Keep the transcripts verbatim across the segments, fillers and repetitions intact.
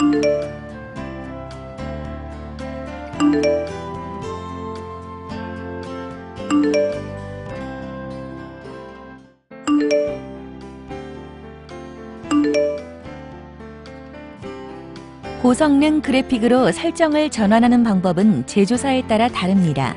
고성능 그래픽으로 설정을 전환하는 방법은 제조사에 따라 다릅니다.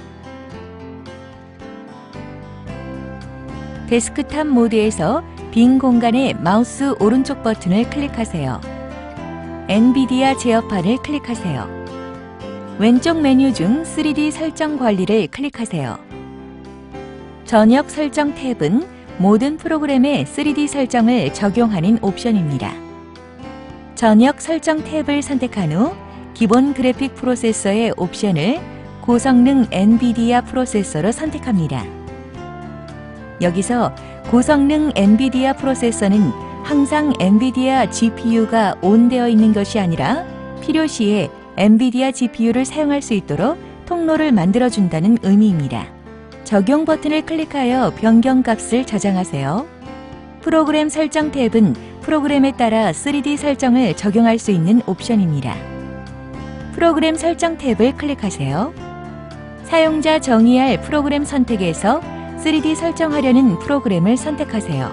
데스크탑 모드에서 빈 공간에 마우스 오른쪽 버튼을 클릭하세요. 엔비디아 제어판을 클릭하세요. 왼쪽 메뉴 중 쓰리디 설정 관리를 클릭하세요. 전역 설정 탭은 모든 프로그램에 쓰리디 설정을 적용하는 옵션입니다. 전역 설정 탭을 선택한 후 기본 그래픽 프로세서의 옵션을 고성능 엔비디아 프로세서로 선택합니다. 여기서 고성능 엔비디아 프로세서는 항상 엔비디아 지피유가 온되어 있는 것이 아니라 필요시에 엔비디아 지피유를 사용할 수 있도록 통로를 만들어준다는 의미입니다. 적용 버튼을 클릭하여 변경 값을 저장하세요. 프로그램 설정 탭은 프로그램에 따라 쓰리디 설정을 적용할 수 있는 옵션입니다. 프로그램 설정 탭을 클릭하세요. 사용자 정의할 프로그램 선택에서 쓰리디 설정하려는 프로그램을 선택하세요.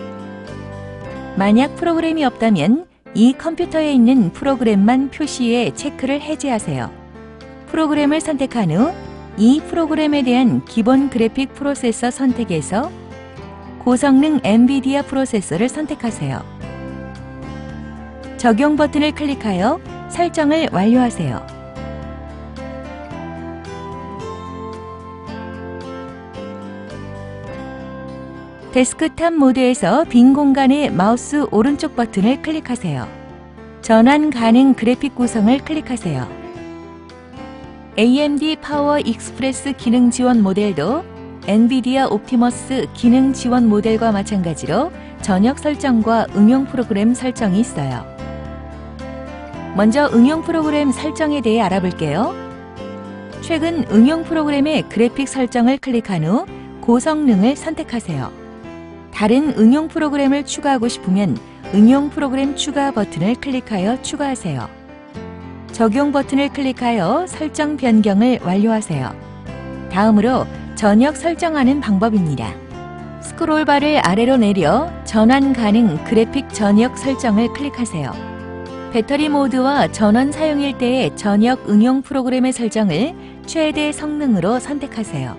만약 프로그램이 없다면 이 컴퓨터에 있는 프로그램만 표시해 체크를 해제하세요. 프로그램을 선택한 후 이 프로그램에 대한 기본 그래픽 프로세서 선택에서 고성능 엔비디아 프로세서를 선택하세요. 적용 버튼을 클릭하여 설정을 완료하세요. 데스크탑 모드에서 빈 공간에 마우스 오른쪽 버튼을 클릭하세요. 전환 가능 그래픽 구성을 클릭하세요. 에이엠디 파워 익스프레스 기능 지원 모델도 엔비디아 옵티머스 기능 지원 모델과 마찬가지로 전역 설정과 응용 프로그램 설정이 있어요. 먼저 응용 프로그램 설정에 대해 알아볼게요. 최근 응용 프로그램의 그래픽 설정을 클릭한 후 고성능을 선택하세요. 다른 응용 프로그램을 추가하고 싶으면 응용 프로그램 추가 버튼을 클릭하여 추가하세요. 적용 버튼을 클릭하여 설정 변경을 완료하세요. 다음으로 전역 설정하는 방법입니다. 스크롤바를 아래로 내려 전환 가능 그래픽 전역 설정을 클릭하세요. 배터리 모드와 전원 사용일 때의 전역 응용 프로그램의 설정을 최대 성능으로 선택하세요.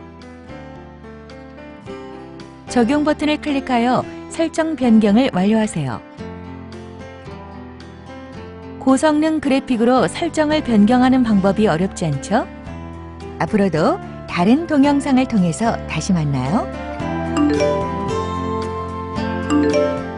적용 버튼을 클릭하여 설정 변경을 완료하세요. 고성능 그래픽으로 설정을 변경하는 방법이 어렵지 않죠? 앞으로도 다른 동영상을 통해서 다시 만나요.